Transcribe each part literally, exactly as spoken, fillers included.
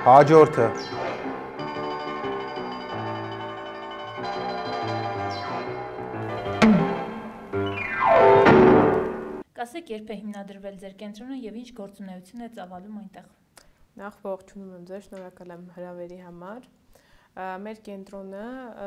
Հաջորդը Կասեք, երբ է հիմնադրվել ձեր կենտրոնը եւ ինչ գործունեություն է ծավալում այնտեղ։ Նախ ողջունում եմ ձեզ, շնորհակալ եմ հրավերի համար։ Մեր կենտրոնը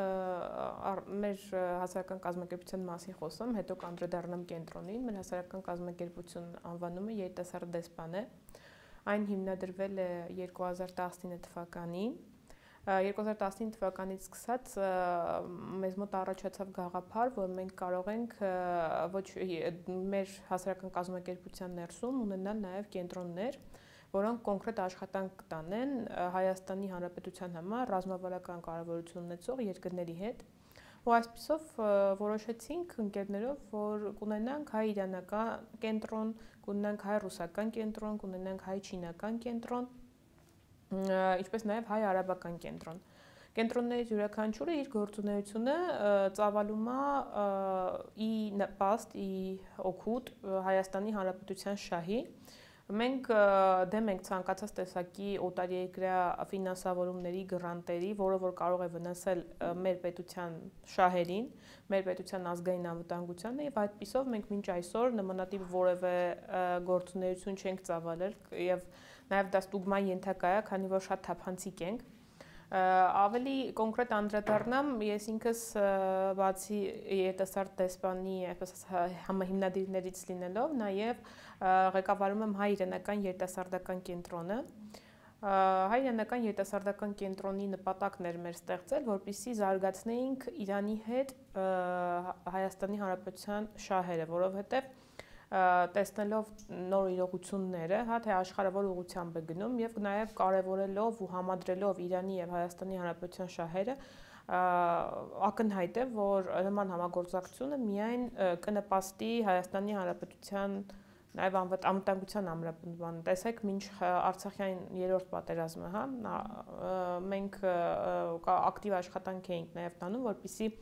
մեր հասարակական կազմակերպության մասին խոսում, հետո կանդրադառնամ կենտրոնին։ Մեր հասարակական կազմակերպություն անվանումը երիտասարդ դեսպան է։ Այն հիմնադրվել է երկու հազար տասնինը թվականին։ երկու հազար տասնինը թվականից սկսած մեզ մոտ առաջացավ գաղափար, որ մենք կարող ենք ոչ մեր հասարակական կազմակերպության ներսում ունենալ նաև կենտրոններ, որոնք կոնկրետ աշխատանք կտանեն Հայաստանի Հանրապետության համար ռազմավարական կարևորություն ունեցող երկրների հետ։ Ու այսպիսով որոշեցինք ընկերներով, որ կունենանք հայ-իրանական կենտրոն, կունենանք հայ-ռուսական կենտրոն, կունենանք հայ-չինական կենտրոն, ինչպես նաև հայ-արաբական կենտրոն։ Կենտրոններից յուրաքանչյուրը իր գործունեությունը ծավալում է ի նպաստ, ի օգուտ Հայաստանի Հանրապետության շահի։ Մենք դեմ ենք ցանկացած տեսակի օտարերկրյա ֆինանսավորումների, գրանտերի, որը որ կարող է վնասել մեր պետության շահերին, մեր պետության ազգային անվտանգությանը, եւ այդպիսով մենք մինչ այսօր նմանատիպ որևէ գործունեություն չենք ծավալել եւ նաեւ դա ստուգման ենթակա է, քանի որ շատ թափանցիկ ենք։ Ավելի կոնկրետ անդրադառնամ, ես ինքս բացի երիտասարդ դեսպանի համահիմնադիրներից լինելով, նաև ղեկավարում եմ հայ-իրանական երիտասարդական կենտրոնը։ Հայ-իրանական երիտասարդական կենտրոնի նպատակն էր մեր ստեղծել, որպեսզի զարգացնեինք Իրանի հետ Հայաստանի Հանրապետության շահերը, որովհետև տեսնելով նոր իրողությունները, հա թե աշխարհը որ ուղղությամբ է գնում եւ նաեւ կարեւորելով ու համադրելով Իրանի եւ Հայաստանի Հանրապետության շահերը, ակնհայտ է, որ նման համագործակցությունը միայն կնպաստի Հայաստանի Հանրապետության նաեւ անվտանգության ամրապնդմանը։ Տեսեք, մինչ Արցախյան երրորդ պատերազմը, հա, մենք ակտիվ աշխատանք էինք նաեւ տանում, որպեսզի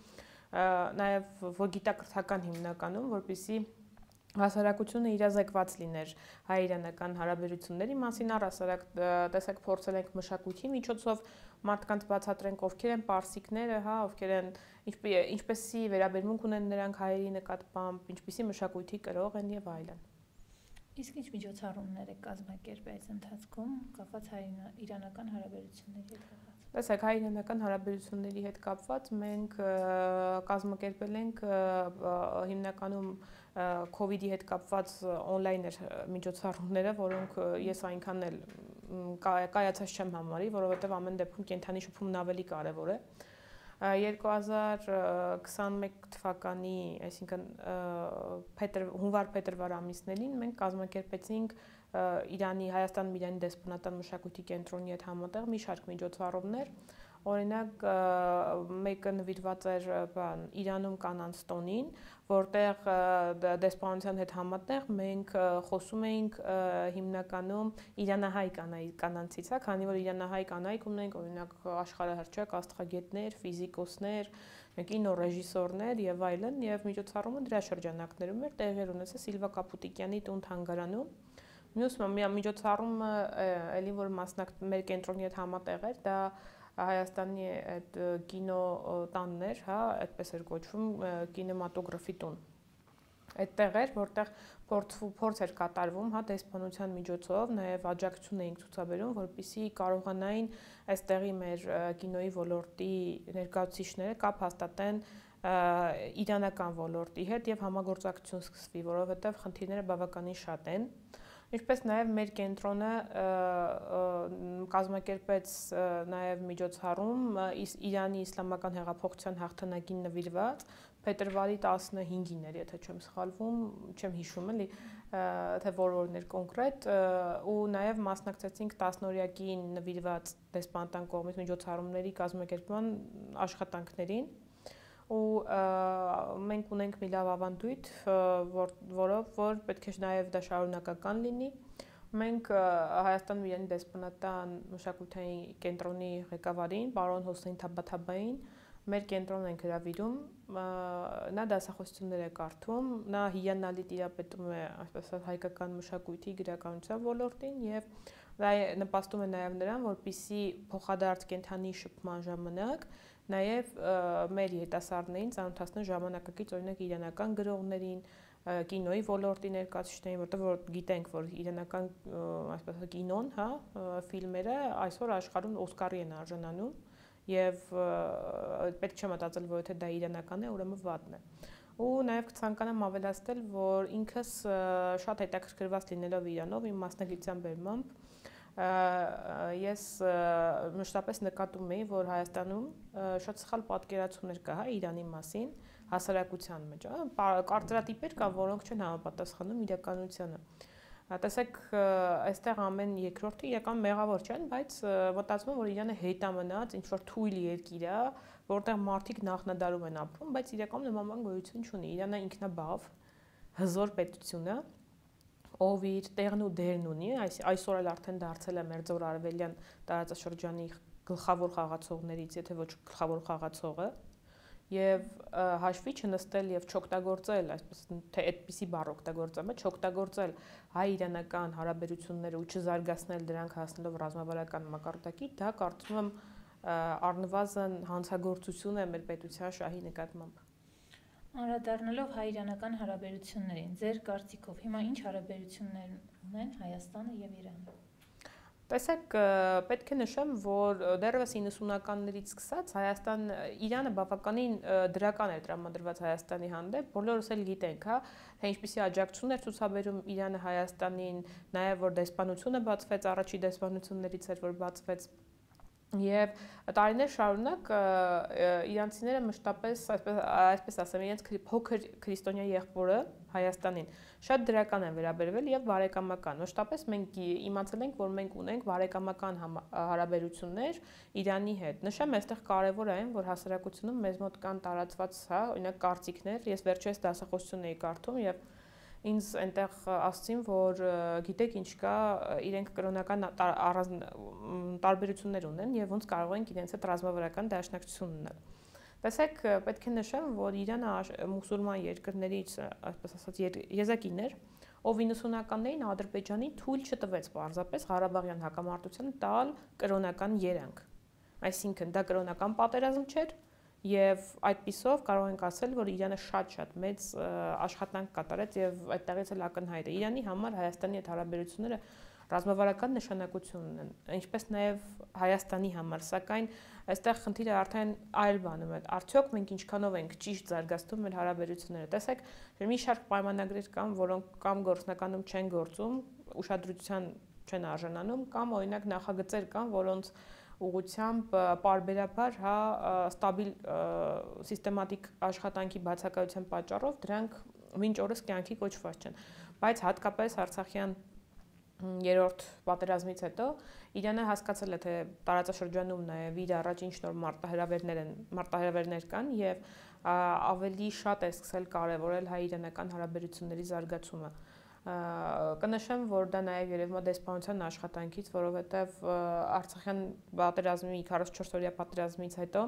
նաեւ որ գիտակրթական հիմնականում, որպեսզի հասարակությունը իրազեկված լիներ հայ-իրանական հարաբերությունների մասին, առհասարակ տեսեք փորձել ենք մշակույթի միջոցով մարդկանց բացատրենք ովքեր են պարսիկները, հա, ովքեր են ինչպեսի վերաբերմունք ունեն նրանք հայերի նկատմամբ, ինչպիսի մշակույթի կրող են եւ այլն։ Իսկ ինչ միջոցառումներ եք կազմակերպել այս ընթացքում կապված հայ-իրանական հարաբերությունների հետ կապված։ Տեսեք, հայ-իրանական հարաբերությունների հետ կապված մենք կազմակերպել ենք հիմնականում COVID-ի հետ կապված օնլայն միջոցառումները, որոնք ես այնքան էլ կայացած չեմ համարի, որովհետև ամեն դեպքում կենթանի շփումն ավելի կարևոր է։ երկու հազար քսաներկու թվականի, այսինքն հունվար-փետրվար ամիսներին մենք կազմակերպեցինք Իրանի Հայաստանում Իրանի դեսպանատան մշակույթի կենտրոնի հետ համատեղ մի շարք միջոցառումներ, օրինակ մեկը նվիրված էր Իրանում կանանց տոնին, որտեղ դեսպանության հետ համատեղ մենք խոսում էինք հիմնականում իրանահայ կանանցից, հա, քանի որ իրանահայ կանայք ունենք, օրինակ աշխարհահռչակ աստղագետներ, ֆիզիկոսներ, կինոռեժիսորներ եւ այլն, եւ միջոցառումը դրա շրջանակներում էր տեղի ունեցել Սիլվա Կապուտիկյանի տուն-թանգարանում։ Մյուս միջոցառումը, ելի որ մասնակ մեր կենտրոնի հետ համատեղ էր, դա Հայաստանի այդ կինո տանն էր, հա, այդպես էր կոչվում, կինեմատոգրաֆի տուն։ Այդտեղ էր, որտեղ փորձ էր կատարվում, հա, դեսպանության միջոցով, նաև աջակցություն էինք ցուցաբերում, որպեսզի կարողանային այստեղի մեր կինոյի ոլորտի ներկայացուցիչները կապ հաստատեն իրանական ոլորտի հետ եւ համագործակցություն սկսվի, որովհետեւ խնդիրները բավականին շատ են։ Ինչպես նաև մեր կենտրոնը կազմակերպեց նաև միջոցառում Իրանի իսլամական հեղափոխության հաղթանակին նվիրված փետրվարի տասնհինգին էր, եթե չեմ սխալվում, չեմ հիշում էլի, թե որ օրն էր կոնկրետ, ու նաև մասնակցեցինք տասնօրյակին նվիրված դեսպանատան կողմից միջոցառումների կազմակերպման աշխատանքներին։ Ու մենք ունենք մի լավ ավանդույթ, որով որ պետք է նաև դա շարունակական լինի։ Մենք Հայաստանում Իրանի դեսպանատան մշակութային կենտրոնի ղեկավարին, պարոն Հոսեյն Թաբաթաբային, մեր կենտրոնն ենք հրավիրում, նա դասախոսություններ է կարդում, նա հիանալի տիրապետում է, այսպես ասած, հայկական մշակույթի գրականության ոլորտին եւ Դա նպաստում է նաև նրան, որպեսզի փոխադարձ կենթանի շփման ժամանակ նաև մեր երիտասարդներին ծանոթացնեն ժամանակակից օրինակ իրանական գրողներին, կինոյի ոլորտի ներկայացուցիչներին, որտեղ որ գիտենք, որ իրանական այսպես կինոն, հա, ֆիլմերը այսօր աշխարհում Օսկարի են արժանանում եւ պետք չէ մտածել, որ եթե դա իրանական է, ուրեմն վատն է։ Ու նաև կցանկանամ ավելացնել, որ ինքս շատ հետաքրքրված լինելով Իրանով, իմ մասնագիտության բերմամբ, ես մշտապես նկատում էի, որ Հայաստանում շատ սխալ պատկերացումներ կա, հա, Իրանի մասին, հասարակության մեջ, կարծրատիպեր կա, որոնք չեն համապատասխանում իրականությանը։ Տեսեք, այստեղ ամեն երկրորդը իրական մեղավոր չեն, բայց մտածում եմ, որ Իրանը հետամնաց ինչ-որ թույլ երկիր է, որտեղ մարդիկ նախնադարում են ապրում, բայց իրականում նման բան գոյություն չունի։ Իրանը ինքնաբավ, հզոր պետություն է, ով իր տեղն ու դերն ունի, այսօր էլ արդեն դարձել է մեր ձոր արևելյան տարածաշրջանի գլխավոր խաղացողներից, եթե ոչ գլխավոր խաղացողը, եւ հաշվի չնստել եւ չօգտագործել, այսպես թե այդպիսի բառ օգտագործեմ, չօգտագործել հայ-իրանական հարաբերությունները ու չզարգացնել դրանք հասնելով ռազմավարական մակարդակի, դա կարծում եմ առնվազն հանցագործություն է մեր պետության շահի նկատմամբ։ Անդրադառնալով հայ-իրանական հարաբերություններին, ձեր կարծիքով հիմա ինչ հարաբերություններ ունեն Հայաստանը եւ Իրանը։ Տեսեք, պետք է նշեմ, որ դեռևս իննսունականներից սկսած Հայաստան, Իրանը բավականին դրական էր տրամադրված Հայաստանի հանդեպ, բոլորս էլ գիտենք, հա, թե ինչպիսի աջակցություն էր ցուցաբերում Իրանը Հայաստանին, նաև որ դեսպանությունը բացվեց, առաջի դեսպանություններից էր, որ բացվեց Եվ տարիներ շարունակ իրանցիները մշտապես, այսպես ասեմ, իրենց փոքր քրիստոնյա եղբորը Հայաստանին շատ դրական են վերաբերվել եւ բարեկամական։ Մշտապես մենք իմացել ենք, որ մենք ունենք բարեկամական հարաբերություններ Իրանի հետ։ Նշեմ, այստեղ կարևոր է այն, որ հասարակությունում մեզ մոտ կան տարածված, հա, օրինակ կարծիքներ, ես վերջերս դասախոսություն էի կարդում եւ ինձ այնտեղ ասացին, որ գիտեք ինչ կա, իրենք կրոնական տարբերություններ ունեն եւ ոնց կարող են իրենց հետ ռազմավարական դաշնակցություն ունենալ։ Տեսեք, պետք է նշեմ, որ Իրանը մուսուլման երկրներից, այսպես ասած, եզակին էր, ով իննսունականներին Ադրբեջանի թույլ չտվեց պարզապես Ղարաբաղյան հակամարտությանը տալ կրոնական երանգ։ Այսինքն դա կրոնական պատերազմ չէր, եւ այդպիսով կարող ենք ասել, որ Իրանը շատ-շատ մեծ աշխատանք կատարեց եւ այդտեղից էլ ակնհայտ է։ Իրանի համար Հայաստանի հետ հարաբերությունները ռազմավարական նշանակություն ունեն, ինչպես նաեւ Հայաստանի համար, սակայն այստեղ խնդիրը արդեն այլ բանում է։ Արդյոք մենք ինչքանով ենք ճիշտ զարգացնում մեր հարաբերությունները։ Տեսեք, մի շարք պայմանագրեր կան, որոնք կամ գործնականում չեն գործում, ուշադրության չեն արժանանում, կամ օրինակ նախագծեր կան, որոնց ուղղությամբ պարբերաբար, հա, ստաբիլ սիստեմատիկ աշխատանքի բացակայության պատճառով դրանք մինչ օրս կյանքի կոչված չեն։ Բայց հատկապես Արցախյան երրորդ պատերազմից հետո Իրանը հասկացել է, թե տարածաշրջանում նաև իր առաջին շնոր մարտահրավերներ են, մարտահրավերներ կան եւ ավելի շատ է սկսել կարևորել հայ-իրանական հարաբերությունների զարգացումը։ Կնշեմ, որ դա նաև երևում է դեսպանության աշխատանքից, որովհետև Արցախյան պատերազմի քառասունչորս օրյա պատերազմից հետո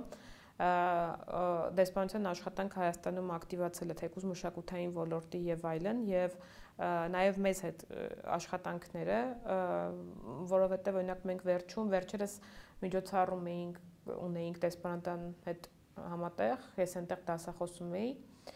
դեսպանության աշխատանքը Հայաստանում ակտիվացել է թեկուզ մշակութային ոլորտի եւ այլն եւ նաև մեզ հետ աշխատանքները, որովհետև օրինակ մենք վերջում վերջերս միջոցառում էինք, ունեինք դեսպանատան հետ համատեղ, ես այնտեղ դասախոսում էի,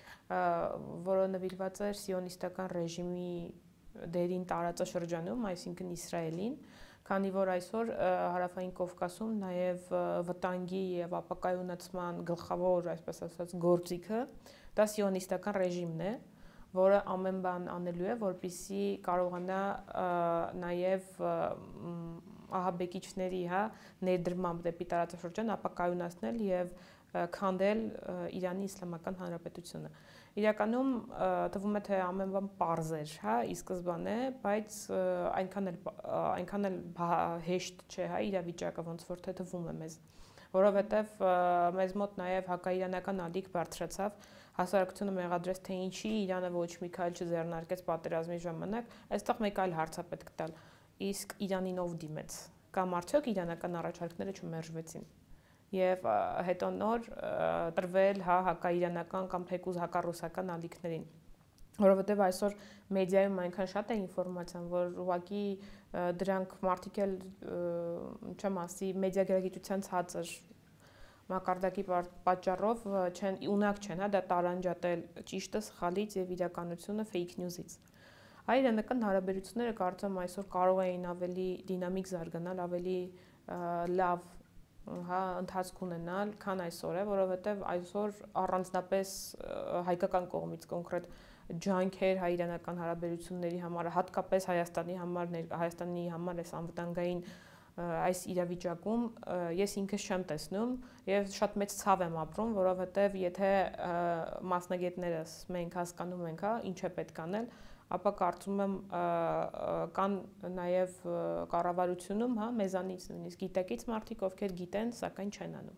որը նվիրված էր սիոնիստական ռեժիմի դերին տարածաշրջանում, այսինքն Իսրայելին, քանի որ այսօր հարավային Կովկասում նաև վտանգի եւ ապակայունացման գլխավոր, այսպես ասած, գործիքը դա սիոնիստական ռեժիմն է, որը ամեն բան անելու է, որպեսզի կարողանա նաև ահաբեկիչների, հա, ներդրմամբ դեպի տարածաշրջան ապակայունացնել եւ քանդել Իրանի Իսլամական Հանրապետությունը։ Իրականում թվում է, թե ամեն բան պարզ էր, հա, ի սկզբանե, բայց այնքան էլ այնքան էլ հեշտ չէ, հա, իրավիճակը ոնց որ թե թվում է մեզ, որովհետև մեզ մոտ նաև հակաիրանական ալիք բարձրացավ, հասարակությունը մեղադրեց, թե ինչի Իրանը ոչ մի քայլ չձեռնարկեց պատերազմի ժամանակ, այստեղ մեկ այլ հարց է պետք տալ, իսկ Իրանին ով դիմեց, կամ արդյոք իրանական առաջարկները չմերժվեցին։ Եվ հետո նոր տրվել հա հակաիրանական կամ թեկուզ հակառուսական ալիքներին։ Որովհետև այսօր մեդիայում այնքան շատ է ինֆորմացիան, որ ուղղակի դրանք մարդիկ էլ չեմ ասի մեդիագիտության ցածր մակարդակի պատճառով չեն ունակ չեն, հա, դա տարանջատել ճիշտը սխալից եւ իրականությունը fake news-ից։ Հայ-իրանական հարաբերությունները կարծում այսօր կարող էին ավելի դինամիկ զարգանալ, ավելի լավ, հա, ընթացք ունենալ, քան այսօր է, որովհետև այսօր առանձնապես հայկական կողմից կոնկրետ ջանքեր հայ-իրանական հարաբերությունների համար, հատկապես Հայաստանի համար, Հայաստանի համար այս անվտանգային այս իրավիճակում ես ինքս չեմ տեսնում եւ շատ մեծ ցավ եմ ապրում, որովհետեւ եթե մասնագետներս մենք հասկանում ենք, հա, ինչ է պետք անել, ապա կարծում եմ կան նաեւ կառավարությունում, հա, մեզանից նույնիսկ գիտակից մարդիկ, ովքեր գիտեն, սակայն չեն անում։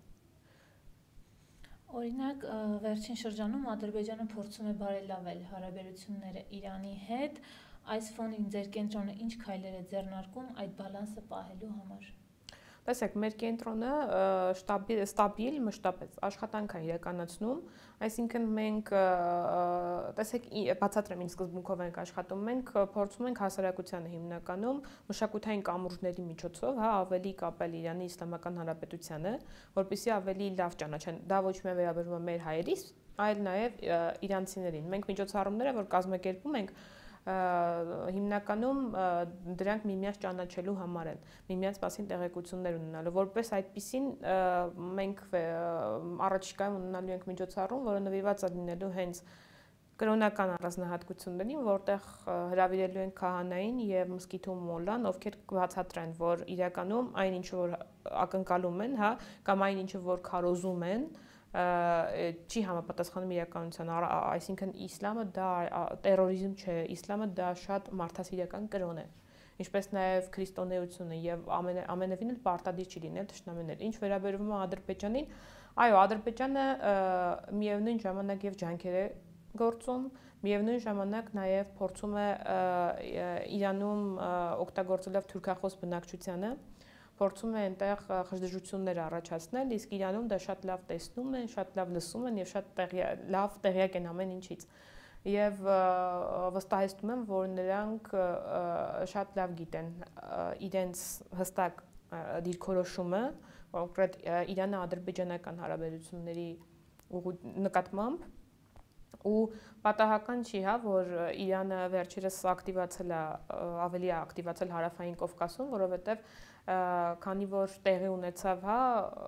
Օրինակ, վերջին շրջանում Ադրբեջանը փորձում է բարելավել հարաբերությունները Իրանի հետ, այս ֆոնին ձեր կենտրոնը ինչ քայլեր է ձեռնարկում այդ բալանսը պահելու համար։ Տեսեք, մեր կենտրոնը ստաբիլ, մշտապես աշխատանք է իրականացնում, այսինքն մենք, տեսեք, բացատրեմ ինչ սկզբունքով ենք աշխատում, մենք փորձում ենք հասարակությանը հիմնականում մշակութային կամուրջների միջոցով, հա, ավելի կապել Իրանի Իսլամական Հանրապետությանը, որպեսզի ավելի լավ ճանաչեն։ Դա ոչ միայն վերաբերում է մեր հայերիս, այլ նաև իրանցիներին։ Մենք միջոցառումները, որ կազմակերպում ենք, հիմնականում դրանք միմյանց ճանաչելու համար են, միմյանց մասին տեղեկություններ ունենալու, որպես այդպիսին մենք առաջիկայում ունենալու ենք միջոցառում, որը նվիրված է լինելու հենց կրոնական առանձնահատկություններին, որտեղ հրավիրելու ենք քահանային եւ մսկիթում մոլլան, ովքեր կբացատրեն, որ իրականում այն ինչը որ ակնկալում են, հա, կամ այն ինչը որ քարոզում են, չի համապատասխանում իրականության, այսինքն իսլամը դա տերորիզմ չէ, իսլամը դա շատ մարդասիրական կրոն է, ինչպես նաև քրիստոնեությունը եւ ամենևին էլ պարտադիր չի լինել թշնամիներ։ Ինչ վերաբերում է Ադրբեջանին, այո, Ադրբեջանը միևնույն ժամանակ եւ ջանքեր է գործում, միևնույն ժամանակ նաև փորձում է Իրանում օգտագործելով թուրքախոս բնակչությանը փորձում է այնտեղ խժդժություններ առաջացնել, իսկ Իրանում դա շատ լավ տեսնում են, շատ լավ լսում են եւ շատ լավ տեղյակ են ամեն ինչից։ Եվ վստահեցնում եմ, որ նրանք շատ լավ գիտեն իրենց հստակ դիրքորոշումը, կոնկրետ Իրано-ադրբեջանական հարաբերությունների նկատմամբ ու պատահական չի, հա, որ Իրանը վերջերս ակտիվացել է, ավելի է ակտիվացել Հարավային Կովկասում, որովհետեւ քանի որ տեղի ունեցավ, հա,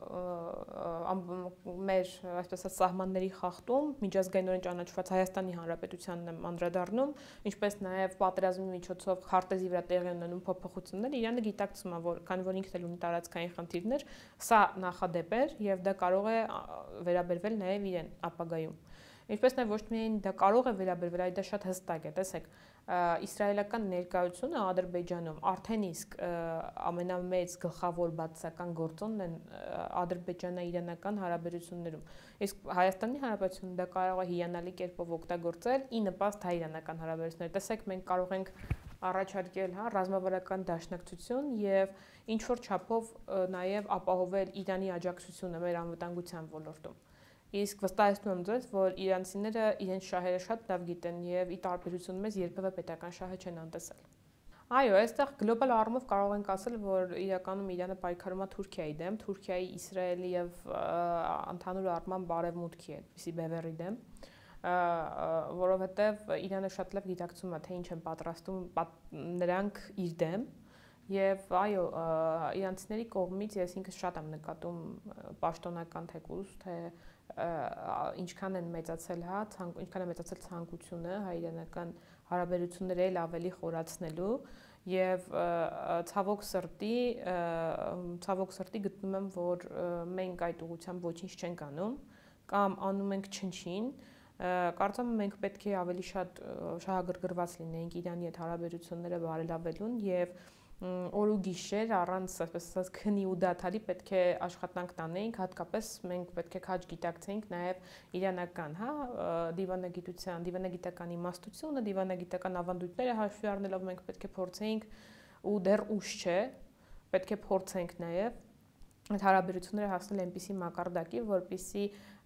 մեր, այսպես ասած, սահմանների խախտում, միջազգայինորեն ճանաչված Հայաստանի Հանրապետությանն եմ անդրադառնում, ինչպես նաև պատերազմի միջոցով քարտեզի վրա տեղի ունենում փոփոխություններ, Իրանը գիտակցում է, որ քանի որ ինքն էլ ունի տարածքային խնդիրներ, սա նախադեպ էր եւ դա կարող է վերաբերվել նաև իրեն ապագայում։ Ինչպես նաև ոչ միայն դա կարող է վերաբերվել, այլ դա շատ հստակ է, տեսեք, իսրայելական ներկայությունը Ադրբեջանում արդեն իսկ ամենամեծ գլխավոր բացասական գործոնն են ադրբեջանա-իրանական հարաբերություններում։ Իսկ Հայաստանի Հանրապետությունը դա կարող է հիանալի կերպով օգտագործել ի նպաստ հայ-իրանական հարաբերությունների։ Տեսեք, մենք կարող ենք առաջարկել, հա, ռազմավարական դաշնակցություն եւ ինչ որ չափով նաև ապահովել Իրանի աջակցությունը մեր անվտանգության ոլորտում։ Իսկ վստահեցնում եմ ձեզ, որ իրանցիները իրենց շահերը շատ լավ գիտեն եւ ի տարբերություն մեզ երբևէ պետական շահը չեն անտեսել։ Այո, այստեղ գլոբալ առումով կարող ենք ասել, որ իրականում Իրանը պայքարում է Թուրքիայի դեմ, Թուրքիայի, Իսրայելի եւ ընդհանուր առմամբ Արևմուտքի այդպիսի բևեռի դեմ, որովհետեւ Իրանը շատ լավ գիտակցում է, թե ինչ են պատրաստում նրանք իր դեմ։ Եվ այո, իրանցիների կողմից ես ինքս շատ եմ նկատում պաշտոնական թեկուզ, թե ինչքան են մեծացել, հա, ինչքան է մեծացել ցանկությունը հայ-իրանական հարաբերությունները էլ ավելի խորացնելու եւ ցավոք սրտի, ցավոք սրտի գտնում եմ, որ մենք այդ ուղղությամբ ոչինչ չենք անում կամ անում ենք չնչին, կարծում եմ մենք պետք է ավելի շատ շահագրգռված լինեինք Իրանի հետ հարաբերությունները բարելավելուն եւ օր ու գիշեր առանց, այսպես ասած, քնի ու դադարի պետք է աշխատանք տանեինք, հատկապես մենք պետք է քաջ գիտակցեինք նաև իրանական, հա, դիվանագիտության, դիվանագիտական իմաստությունը, դիվանագիտական ավանդույթները հաշվի առնելով մենք պետք է փորձեինք ու դեռ ուշ չէ, պետք է փորձենք նաև այդ հարաբերությունները հասնել այնպիսի մակարդակի, որպեսզի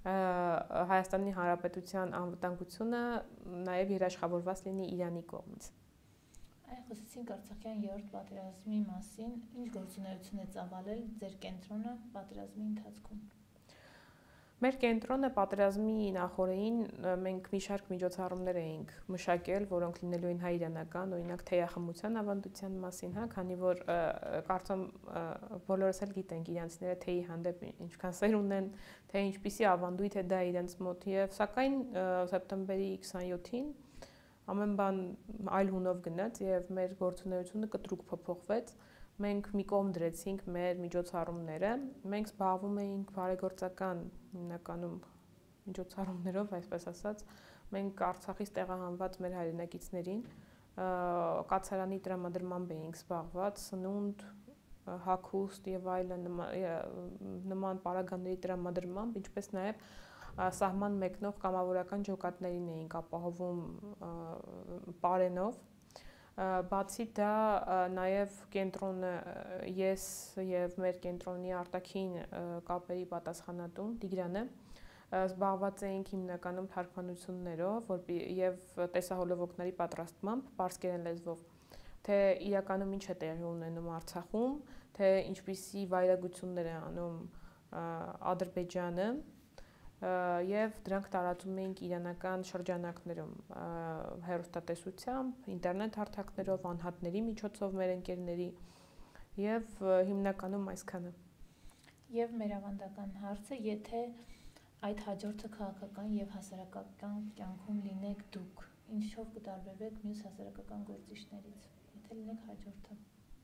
Հայաստանի Հանրապետության անվտանգությունը նաև երաշխավորված լինի Իրանի կողմից։ Այն խոսեցինք Արցախյան երրորդ պատերազմի մասին, ինչ գործունեություն է ծավալել ձեր կենտրոնը պատերազմի ընթացքում։ Մեր կենտրոնը պատերազմի նախօրեին մենք մի շարք միջոցառումներ էինք մշակել, որոնք լինելու են հայ-իրանական, օրինակ թեյախմության ավանդության մասին, հա, քանի որ կարծում բոլորս էլ գիտենք իրանցիները թեյի հանդեպ ինչքան սեր ունեն, թե ինչպիսի ավանդույթ է դա իրենց մոտ, եւ սակայն սեպտեմբերի քսանյոթին ամեն բան այլ հունով գնաց եւ մեր գործունեությունը կտրուկ փոփոխվեց։ Մենք մի կողմ դրեցինք մեր միջոցառումները, մենք զբաղվում էինք բարեգործական հիմնականում միջոցառումներով, այսպես ասած, մենք Արցախից տեղահանված մեր հայրենակիցներին կացարանի տրամադրմամբ էինք զբաղված, սնունդ, հագուստ եւ այլն նման պարագաների տրամադրմամբ, ինչպես նաեւ սահման մեկնող կամավորական ջոկատներին էինք ապահովում պարենով։ Բացի դա նաև կենտրոնը ես եւ մեր կենտրոնի արտաքին կապերի պատասխանատուն Տիգրանը զբաղված էինք հիմնականում թարգմանություններով եւ տեսահոլովակների պատրաստմամբ պարսկերեն լեզվով, թե իրականում ինչ է տեղի ունենում Արցախում, թե ինչպիսի վայրագություններ է անում Ադրբեջանը եւ դրանք տարածում էինք իրանական շրջանակներում հեռուստատեսությամբ, ինտերնետ հարթակներով, անհատների միջոցով մեր ընկերների եւ հիմնականում այսքանը։ Եվ մեր ավանդական հարցը, եթե այդ հաջորդը քաղաքական եւ հասարակական կյանքում լինեք դուք, ինչով կտարբերվեք մյուս հասարակական գործիչներից, եթե լինեք հաջորդը։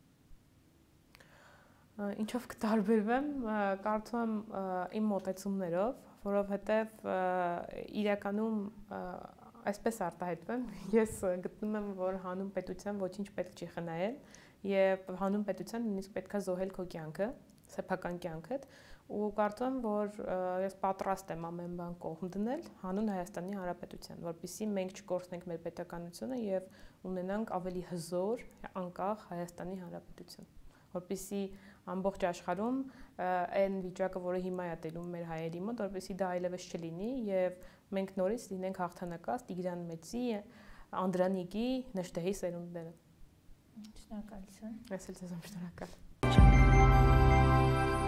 Ինչով կտարբերվեմ, կարծում եմ իմ մոտեցումներով, որովհետև իրականում այսպես արտահայտվեմ, ես գտնում եմ, որ հանուն պետության ոչինչ պետք չի խնայել եւ հանուն պետության նույնիսկ պետքա զոհել քո կյանքը, սեփական կյանքդ, ու կարծում եմ, որ ես պատրաստ եմ ամեն բան կողմ դնել հանուն Հայաստանի Հանրապետության, որպեսզի մենք չկորցնենք մեր պետականությունը եւ ունենանք ավելի հզոր, անկախ Հայաստանի Հանրապետություն, որպեսզի ամբողջ աշխարհում այն վիճակը, որը հիմա է տելում մեր հայերի մոտ, որպեսզի դա այլևս չլինի եւ մենք նորից լինենք հաղթանակած Տիգրան Մեծի, Անդրանիկի, Նժդեհի սերունդները։ Շնորհակալություն։ Ես էլ ձեզ եմ շնորհակալ։